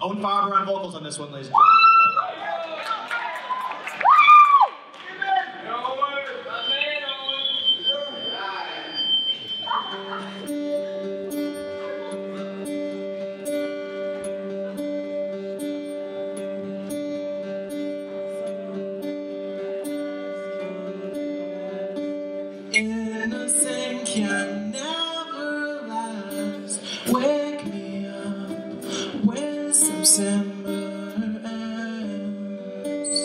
Owen Farber on vocals on this one, ladies and gentlemen. Innocent can never last. Wake me up when September ends.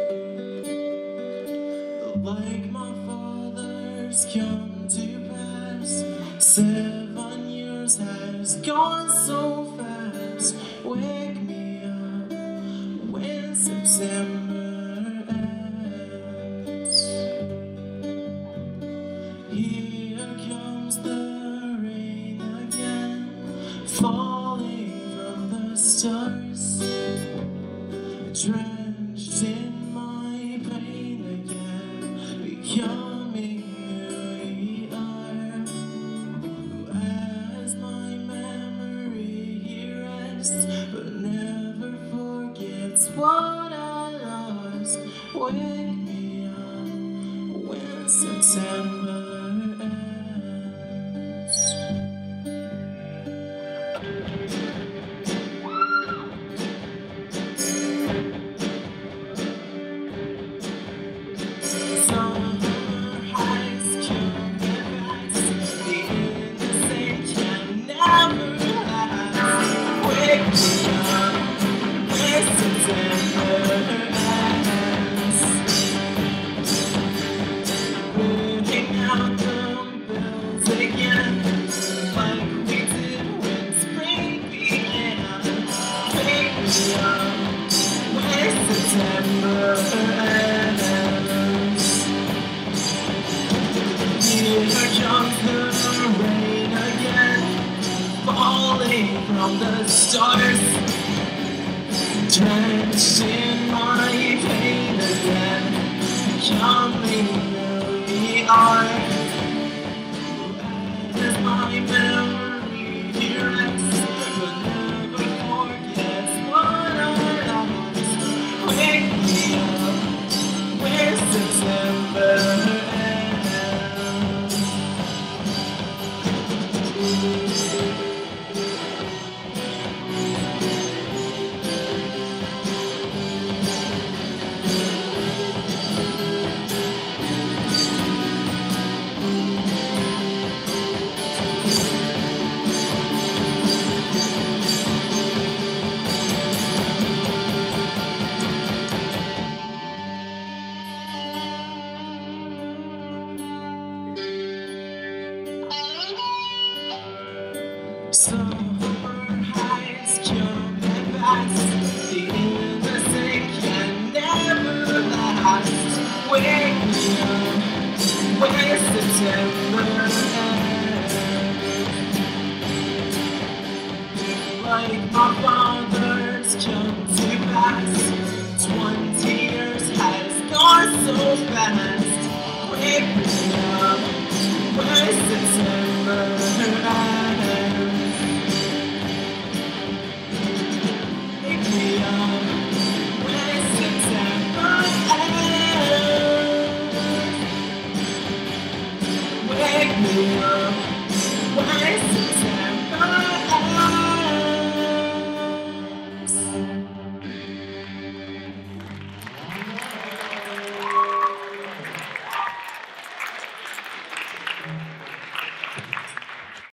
Like my father's come to pass. 7 years has gone so fast. Wake me up when September ends. Here comes the rain again, falling from the stars, drenched in my pain again, becoming who we are. As my memory rests, but never forgets what I lost. Wake me up when September ends. Summer has come and passed. The innocent can never last. Wake me up when September ends. Ringing out the bells again, like we did when spring began. Wake me up when September ends. Here comes the rain again, falling from the stars, drenched in my pain again, becoming who we are. As my memory rests, but never forgets what I lost. Wake me up when September ends. Summer has come and passed. The innocent can never last. Wake me up when September ends. Like my father's come to pass. 20 years has gone so fast. Wake me up when September ends. Wake me up when September ends. Wake me up when September ends.